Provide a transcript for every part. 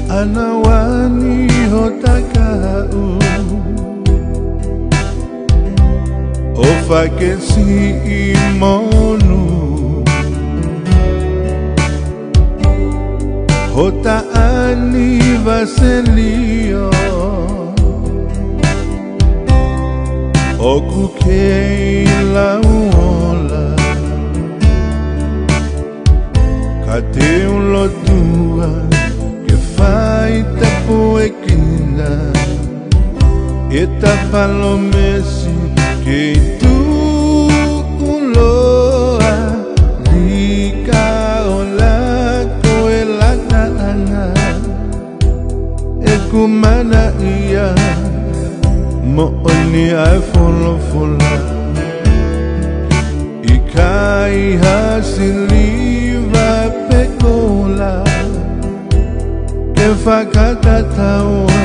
Anawani hotakau Ofakesi imonu Hota ani vaselio Okukei lauola Kate ulotua Que fai tapuekina Eta palomesi Que tu uloa Likaola koela taanga Ekumana ia Mo'oni ai folofola Ikai hasiliva pekola Ke whakatataua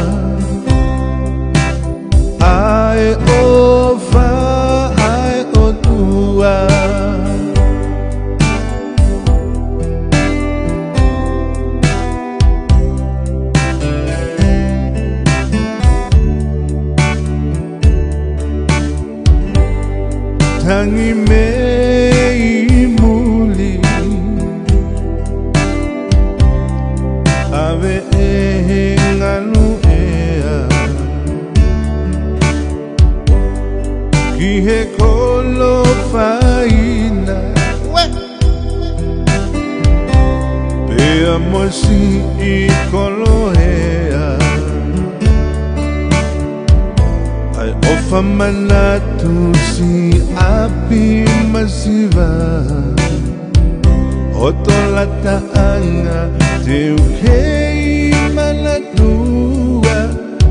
Ai ofa ai otua Tangi mei muli Ave e nganu ea Ki he kolo faina Pea mosi I kolo hea Ai ofa manatu si api masiva Otola taanga te ukei manatua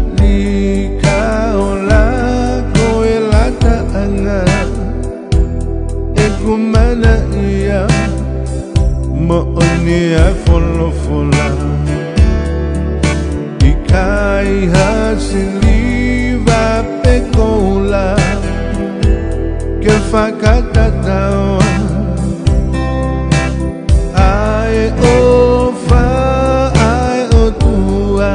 Likaola koela taanga Ekumana ia Mo'oni ai folofola Ikai hasiliva pekola Que whakatataua Ai ofa ai otua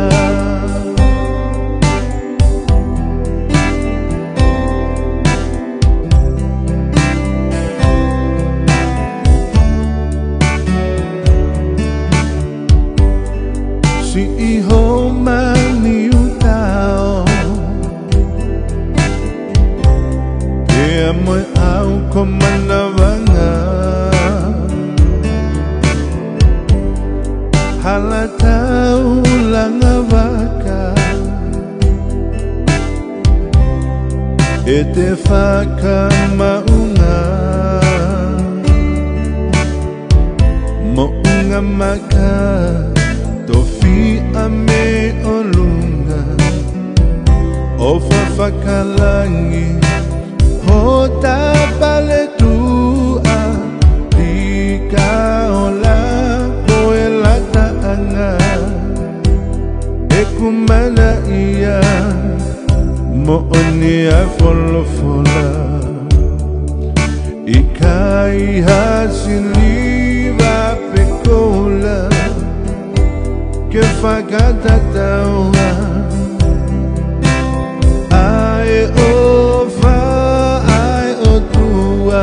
Si iho mani utao Mo'e au komanavanga Halatau langavaka Ete whaka maunga Mo'unga maka Tofi ame olunga Ofa whakalangi Hota paletua Likaola koela taanga Ekumana ia Mo'oni ai folofola Ikai hasiliva pekola Que whakatataua Ai ofa ai otua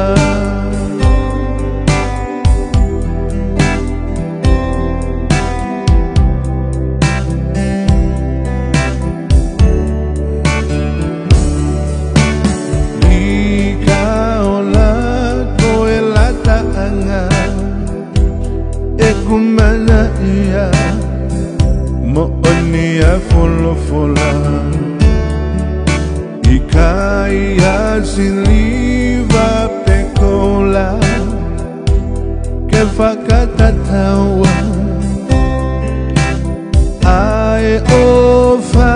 Likaola koela taanga Ekumana ia Mo'oni ai folofola Ikai hasiliva pekola Que whakatataua Ai ofa